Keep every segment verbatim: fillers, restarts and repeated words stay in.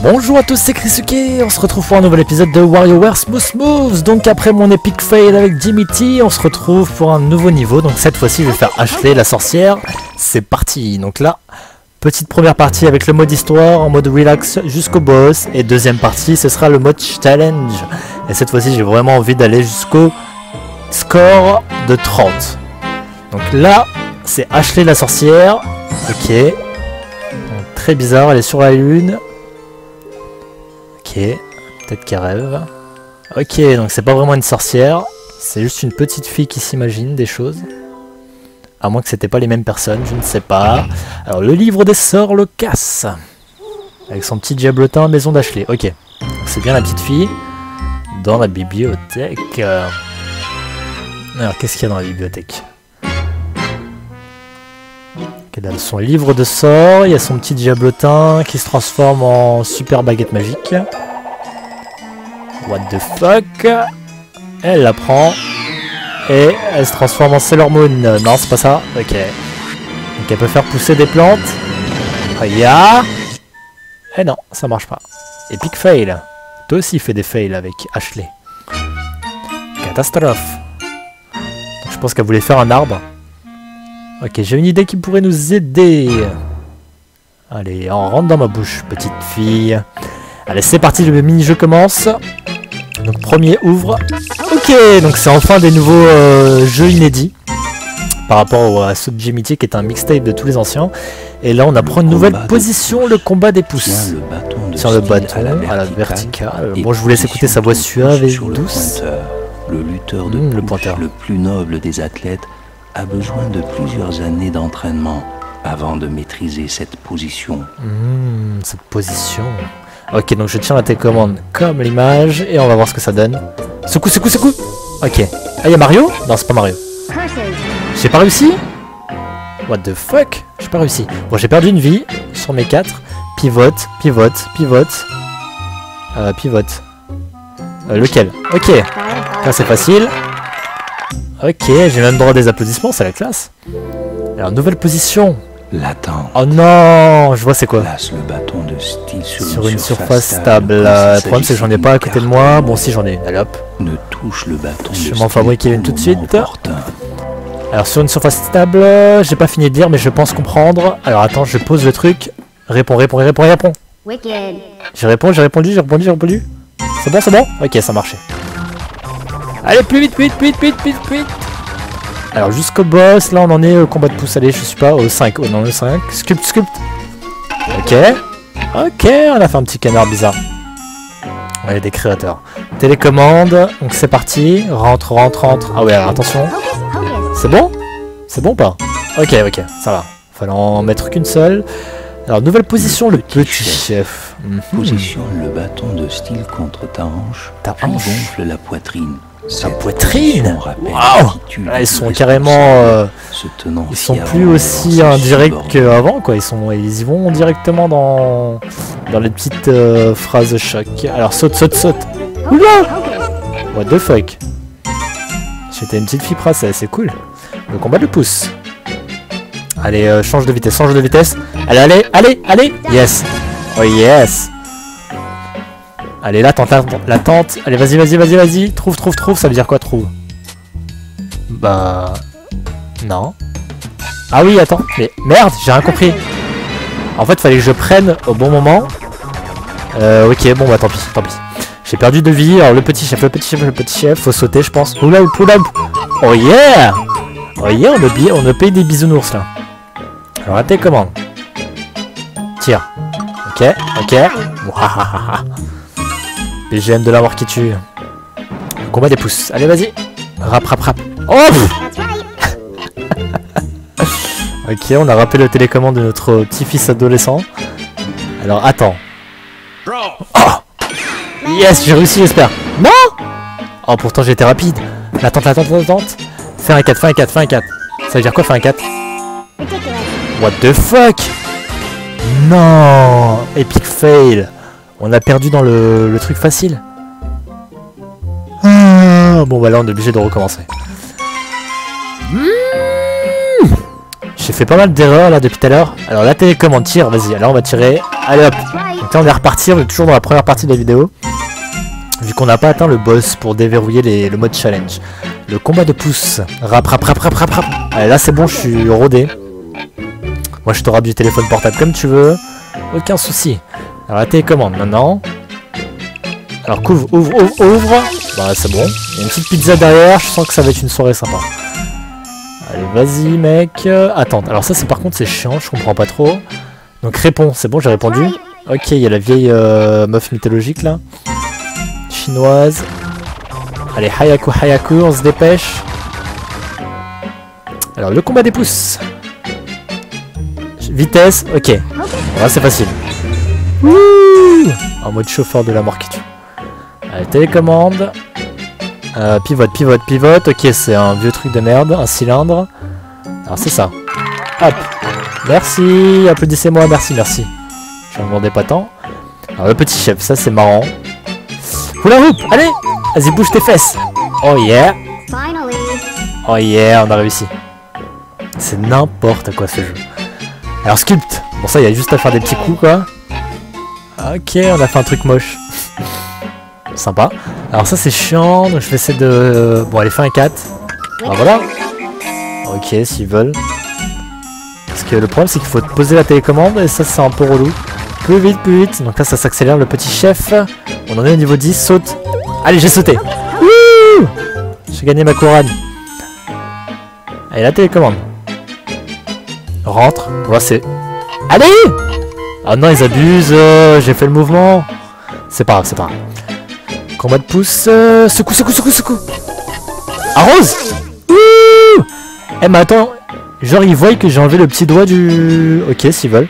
Bonjour à tous, c'est Krisuke, on se retrouve pour un nouvel épisode de WarioWare Smooth Moves. Donc après mon epic fail avec Jimmy T, on se retrouve pour un nouveau niveau. Donc cette fois-ci je vais faire Ashley la sorcière. C'est parti. Donc là, petite première partie avec le mode histoire en mode relax jusqu'au boss. Et deuxième partie, ce sera le mode challenge. Et cette fois-ci j'ai vraiment envie d'aller jusqu'au score de trente. Donc là, c'est Ashley la sorcière. Ok. Donc, très bizarre, elle est sur la lune. Ok, peut-être qu'elle rêve. Ok, donc c'est pas vraiment une sorcière, c'est juste une petite fille qui s'imagine des choses. À moins que c'était pas les mêmes personnes, je ne sais pas. Alors le livre des sorts le casse. Avec son petit diablotin maison d'Ashley. Ok, c'est bien la petite fille. Dans la bibliothèque. Alors qu'est-ce qu'il y a dans la bibliothèque? Elle a son livre de sorts, il y a son petit diablotin qui se transforme en super baguette magique. What the fuck? Elle la prend et elle se transforme en Sailor Moon. Non, c'est pas ça. Ok. Donc elle peut faire pousser des plantes. Regarde. Et non, ça marche pas. Epic fail. Toi aussi fais des fails avec Ashley. Catastrophe. Donc, je pense qu'elle voulait faire un arbre. Ok, j'ai une idée qui pourrait nous aider. Allez, on rentre dans ma bouche, petite fille. Allez, c'est parti, le mini-jeu commence. Donc, premier ouvre. Ok, donc c'est enfin des nouveaux euh, jeux inédits. Par rapport à ceux de Jimmy T, qui est un mixtape de tous les anciens. Et là, on apprend une nouvelle position, le combat des pouces. Sur le bâton, à la verticale. Bon, je vous laisse écouter sa voix suave et douce. Le lutteur de mmh, le pouce, pointeur. Le plus noble des athlètes, a besoin de plusieurs années d'entraînement avant de maîtriser cette position. Mmh, cette position. Ok, donc je tiens la télécommande comme l'image et on va voir ce que ça donne. Secoue, secoue, secoue. Ok. Ah, il y a Mario? Non, c'est pas Mario. J'ai pas réussi? What the fuck? J'ai pas réussi. Bon, j'ai perdu une vie sur mes quatre. Pivote, pivote, pivote. Euh, pivote. Euh, lequel? Ok. Là, c'est facile. Ok, j'ai même droit à des applaudissements, c'est la classe. Alors, nouvelle position. L'attente. Oh non, je vois c'est quoi. Place le bâton de style sur, Sur une, une surface, surface stable. Le problème c'est que j'en ai pas à côté de moi. Bon, si j'en ai. Allez hop. Ne touche le bâton Je de vais m'en fabriquer une tout de suite. opportun. Alors, sur une surface stable, j'ai pas fini de lire, mais je pense comprendre. Alors, attends, je pose le truc. Réponds, réponds, réponds, réponds. Wicked. J'ai répondu, j'ai répondu, j'ai répondu, j'ai répondu. C'est bon, c'est bon? Ok, ça marchait. Allez, plus vite, plus vite, plus vite, plus vite, plus vite, plus vite. Alors jusqu'au boss, là on en est au combat de pouce. Allez, je suis pas au cinq. Oh non, le cinq. Sculpt, sculpt. Ok. Ok, on a fait un petit canard bizarre. Ouais, des créateurs. Télécommande, donc c'est parti. Rentre, rentre, rentre. Ah ouais, alors attention. C'est bon? C'est bon ou pas? Ok, ok, ça va. Fallait en mettre qu'une seule. Alors, nouvelle position, le petit chef. Mmh. Positionne le bâton de style contre ta hanche, Ta puis hanche. gonfle la poitrine. Ta poitrine. Waouh. Là, ils sont carrément... Euh, se tenant ils sont fièrement plus aussi devant ses indirects subordonnés. qu'avant, quoi. Ils, sont, ils y vont directement dans, dans les petites euh, phrases choc. Alors, saute, saute, saute. Oula. What the fuck. J'étais une petite fille princesse, c'est cool. Le combat de pouce. Allez, euh, change de vitesse, change de vitesse. Allez, allez, allez, allez. Yes. Oh yes. Allez, l'attente, l'attente. Allez, vas-y, vas-y, vas-y, vas-y. Trouve, trouve, trouve. Ça veut dire quoi, trouve? Bah... Non. Ah oui, attends. Mais merde, j'ai rien compris. En fait, fallait que je prenne au bon moment. Euh, ok, bon, bah tant pis, tant pis. J'ai perdu de vie. Alors, le petit chef, le petit chef, le petit chef. Faut sauter, je pense. Oula, oula. Oh yeah. Oh yeah, on a, on a payé des bisounours, là. Alors, la télécommande. Tire. Ok, ok. Wahahaha. B G M de la mort qui tue. Le combat des pouces. Allez, vas-y. Rap, rap, rap. Oh. Ok, on a rappelé le télécommande de notre petit-fils adolescent. Alors, attends. Oh. Yes, j'ai réussi, j'espère. Non. Oh, pourtant, j'ai été rapide. L'attente, l'attente, l'attente. Fais un quatre, fais un quatre, fais un quatre. Ça veut dire quoi, fais un quatre? What the fuck? Non. Epic fail. On a perdu dans le, le truc facile. Ah, bon, bah là, on est obligé de recommencer. Mmh. J'ai fait pas mal d'erreurs là depuis tout à l'heure. Alors la télécommande tire, vas-y, alors on va tirer. Allez hop. Donc Tiens, on est reparti, on est toujours dans la première partie de la vidéo. Vu qu'on n'a pas atteint le boss pour déverrouiller les, le mode challenge. Le combat de pouce. Rap, rap, rap, rap, rap, rap. Allez, là c'est bon, je suis rodé. Moi je te rappe du téléphone portable comme tu veux. Aucun souci. Alors la télécommande maintenant. Alors couvre, ouvre, ouvre, ouvre. Bah c'est bon. Il y a une petite pizza derrière, je sens que ça va être une soirée sympa. Allez, vas-y mec. Attends, alors ça c'est par contre c'est chiant, je comprends pas trop. Donc réponds, c'est bon, j'ai répondu. Ok, il y a la vieille euh, meuf mythologique là. Chinoise. Allez, Hayaku, Hayaku, on se dépêche. Alors, le combat des pouces. Vitesse, ok. Là, c'est facile. Wouh, en mode chauffeur de la mort qui tue. Allez, télécommande. Euh, pivote, pivote, pivote. Ok, c'est un vieux truc de merde, un cylindre. Alors, c'est ça. Hop. Merci, applaudissez-moi, merci, merci. Je n'en demandais pas tant. Alors, le petit chef, ça, c'est marrant. Hula hoop, allez, vas-y, bouge tes fesses. Oh yeah. Oh yeah, on a réussi. C'est n'importe quoi ce jeu. Alors sculpt, bon ça il y a juste à faire des petits coups quoi. Ok, on a fait un truc moche. Sympa. Alors ça c'est chiant, donc je vais essayer de... Bon allez, fais un quatre. Ah voilà. Ok, s'ils veulent. Parce que le problème c'est qu'il faut poser la télécommande et ça c'est un peu relou. Plus vite, plus vite. Donc là ça s'accélère, le petit chef. On en est au niveau dix, saute. Allez, j'ai sauté. Wouh, j'ai gagné ma couronne. Allez, la télécommande. Rentre. Voilà, c'est... Allez. Ah non, ils abusent. Euh, j'ai fait le mouvement. C'est pas grave, c'est pas grave. Combat de pouce. Euh, secoue, secoue, secoue, secoue. Arrose. Wouh. Eh, mais attends. Genre, ils voient que j'ai enlevé le petit doigt du... Ok, s'ils veulent.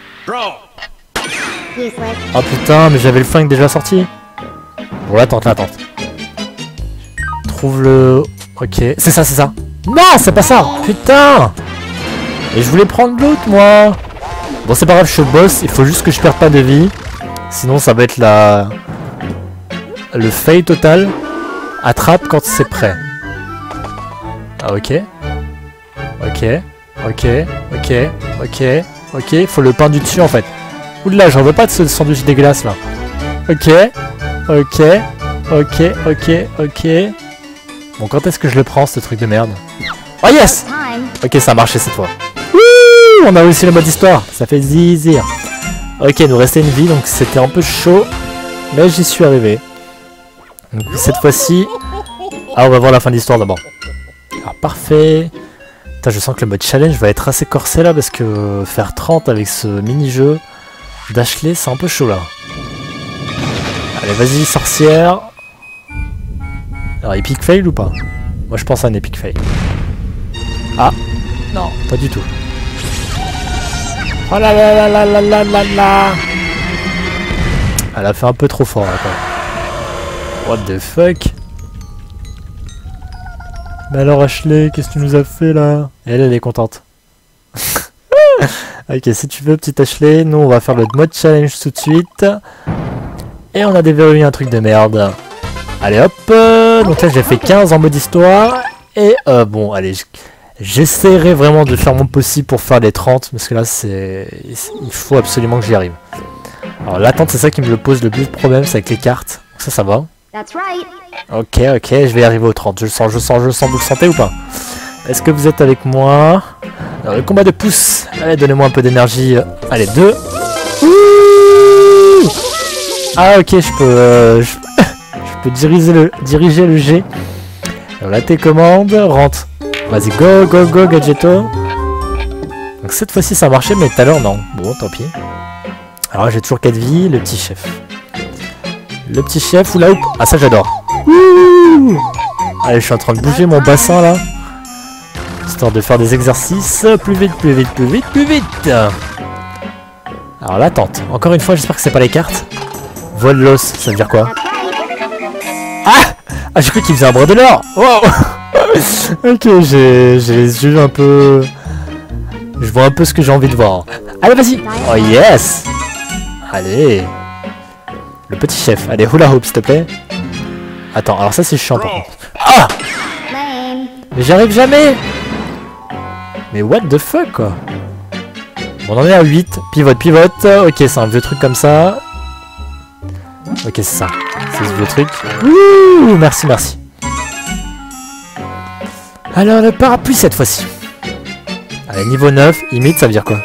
Oh putain, mais j'avais le flingue déjà sorti. Bon, là, tente, là, tente. Trouve le... Ok, c'est ça, c'est ça. Non, c'est pas ça. Putain. Et je voulais prendre l'autre, moi. Bon, c'est pas grave, je suis le boss. Il faut juste que je perde pas de vie. Sinon, ça va être la... Le fail total. Attrape quand c'est prêt. Ah, ok. Ok. Ok. Ok. Ok. Ok. Il faut le pain du dessus, en fait. Oula, j'en veux pas de ce sandwich dégueulasse là. Ok, ok, ok, ok, ok. Bon, quand est-ce que je le prends ce truc de merde? Oh yes. Ok, ça a marché cette fois. Wouh, on a réussi le mode histoire, ça fait zizir. Ok, il nous restait une vie, donc c'était un peu chaud. Mais j'y suis arrivé. Donc cette fois-ci... Ah, on va voir la fin de l'histoire d'abord. Alors, parfait. Putain, je sens que le mode challenge va être assez corsé là, parce que faire trente avec ce mini-jeu... D'Ashley, c'est un peu chaud là. Allez, vas-y, sorcière. Alors, epic fail ou pas? Moi, je pense à un epic fail. Ah, non, pas du tout. Oh là là là là là là là là. Elle a fait un peu trop fort là, quand même. What the fuck? Mais alors, Ashley, qu'est-ce que tu nous as fait là? Elle, elle est contente. Ok, si tu veux, petite Ashley, nous on va faire le mode challenge tout de suite. Et on a déverrouillé un truc de merde. Allez hop, euh, donc là j'ai fait quinze en mode histoire. Et euh, bon, allez, j'essaierai vraiment de faire mon possible pour faire les trente. Parce que là, c'est il faut absolument que j'y arrive. Alors l'attente, c'est ça qui me le pose le plus de problème, c'est avec les cartes. Donc ça, ça va. Ok, ok, je vais arriver aux trente. Je le sens, je le sens, je le sens, vous le sentez ou pas? Est-ce que vous êtes avec moi? Alors, le combat de pouce. Allez, donnez-moi un peu d'énergie. Allez, deux. Ouh, ah, ok, je peux, euh, je... je peux diriger le, diriger le G. Alors, la télécommande, rentre. Vas-y, go, go, go, Gadgetto. Donc, cette fois-ci, ça a marché, mais tout à l'heure, non. Bon, tant pis. Alors, j'ai toujours quatre vies. Le petit chef. Le petit chef ou la houppe. Ah, ça, j'adore. Ouh, allez, je suis en train de bouger mon bassin, là. Histoire de faire des exercices. Plus vite, plus vite, plus vite, plus vite. Alors l'attente. Encore une fois, j'espère que c'est pas les cartes. Vol l'os, ça veut dire quoi? Ah, ah, j'ai cru qu'il faisait un bras de l'or. Wow. Ok, j'ai les yeux un peu... Je vois un peu ce que j'ai envie de voir. Allez, vas-y. Oh yes. Allez. Le petit chef. Allez, hula hoop, s'il te plaît. Attends, alors ça c'est chiant par contre. Ah. Mais j'arrive jamais. Mais what the fuck quoi. Bon, on en est à huit. Pivote, pivote. Ok, c'est un vieux truc comme ça. Ok, c'est ça. C'est ce vieux truc. Ouh, merci, merci. Alors, le parapluie cette fois-ci. Allez, niveau neuf, imite, ça veut dire quoi?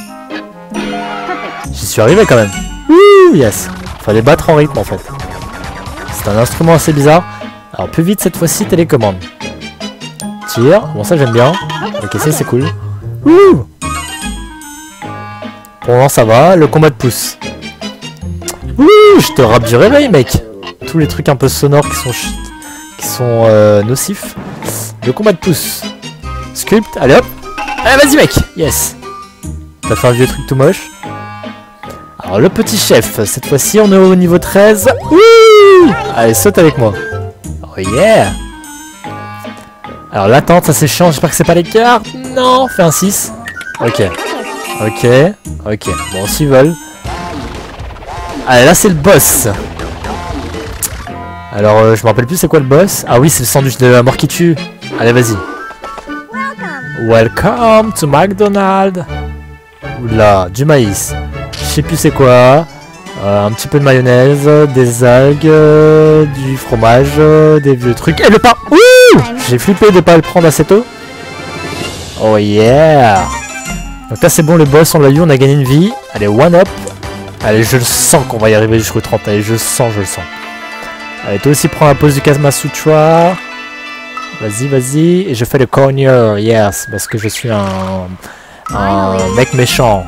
J'y suis arrivé quand même. Ouh, yes. Fallait battre en rythme en fait. C'est un instrument assez bizarre. Alors, plus vite cette fois-ci, télécommande. Tire. Bon, ça j'aime bien. Ok, ça c'est cool. Ouh. Pour l'instant, ça va. Le combat de pouce. Ouh, je te rappe du réveil, mec. Tous les trucs un peu sonores qui sont ch... qui sont euh, nocifs. Le combat de pouce. Sculpt. Allez hop. Allez, vas-y, mec. Yes. T'as fait un vieux truc tout moche. Alors, le petit chef. Cette fois-ci, on est au niveau treize. Ouh. Allez, saute avec moi. Oh yeah. Alors, l'attente, ça c'est chiant. J'espère que c'est pas les cartes. Non, fais un six. Ok. Ok. Ok. Bon, s'ils veulent. Allez, là c'est le boss. Alors, euh, je me rappelle plus c'est quoi le boss. Ah oui, c'est le sandwich de la mort qui tue. Allez, vas-y. Welcome to McDonald's. Oula, du maïs. Je sais plus c'est quoi. Euh, un petit peu de mayonnaise, des algues, euh, du fromage, euh, des vieux trucs. Et le pain. Ouh, j'ai flippé de pas le prendre assez tôt. Oh yeah. Donc là c'est bon, le boss on l'a eu, on a gagné une vie. Allez, one up. Allez, je le sens qu'on va y arriver jusqu'au trente. Allez, je le sens, je le sens. Allez, toi aussi prends la pause du Kama Sutra. Vas-y, vas-y. Et je fais le corner, yes. Parce que je suis un, un mec méchant.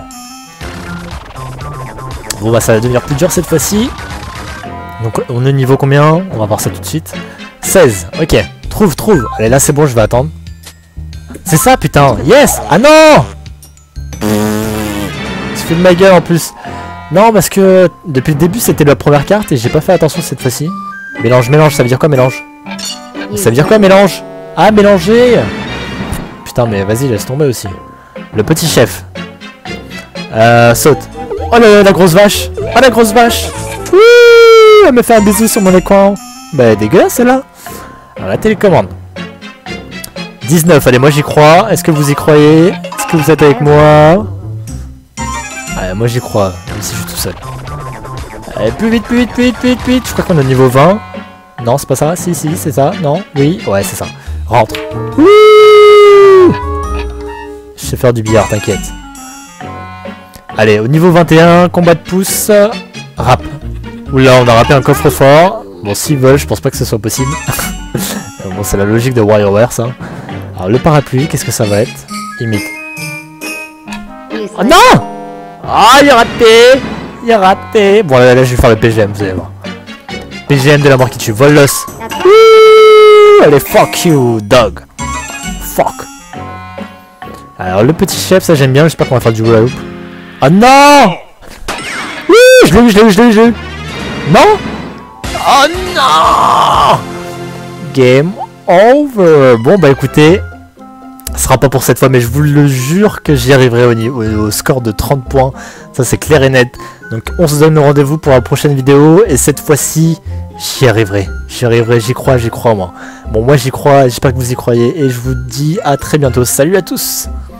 Bon bah ça va devenir plus dur cette fois-ci. Donc on est niveau combien? On va voir ça tout de suite. seize, ok. Trouve, trouve. Allez, là c'est bon, je vais attendre. C'est ça, putain. Yes. Ah non. Tu fais de ma gueule en plus. Non, parce que depuis le début c'était la première carte et j'ai pas fait attention cette fois-ci. Mélange, mélange, ça veut dire quoi mélange? Ça veut dire quoi mélange? Ah, mélanger. Putain, mais vas-y, laisse tomber aussi. Le petit chef. Euh, saute. Oh la, la grosse vache. Oh la grosse vache. Ouh, elle me fait un bisou sur mon écran. Bah dégueulasse celle-là. Alors la télécommande. dix-neuf, allez, moi j'y crois. Est-ce que vous y croyez? Est-ce que vous êtes avec moi? Allez, moi j'y crois, même si je suis tout seul. Allez, plus vite, plus vite, plus vite, plus vite, plus vite. Je crois qu'on est au niveau vingt. Non, c'est pas ça. Si, si, c'est ça. Non, oui, ouais, c'est ça. Rentre. Ouh, je sais faire du billard, t'inquiète. Allez, au niveau vingt et un, combat de pouce. Rap. Oula, on a rappé un coffre-fort. Bon, s'ils veulent, je pense pas que ce soit possible. Bon, c'est la logique de WarioWare, ça. Alors, le parapluie, qu'est-ce que ça va être? Imite. Oh non! Ah, il a raté! Il a raté! Bon, là, là, je vais faire le P G M, vous allez voir. P G M de la mort qui tue. Vol l'os. Allez, fuck you, dog. Fuck. Alors, le petit chef, ça j'aime bien. J'espère qu'on va faire du hula hoop. Oh non! Oui, je l'ai eu, je l'ai eu, je l'ai eu, je l'ai eu. Non? Oh non! Game over. Bon, bah écoutez, ce sera pas pour cette fois, mais je vous le jure que j'y arriverai au, niveau, au score de trente points. Ça, c'est clair et net. Donc, on se donne rendez-vous pour la prochaine vidéo. Et cette fois-ci, j'y arriverai. J'y arriverai, j'y crois, j'y crois, moi. Bon, moi, j'y crois. J'espère que vous y croyez. Et je vous dis à très bientôt. Salut à tous!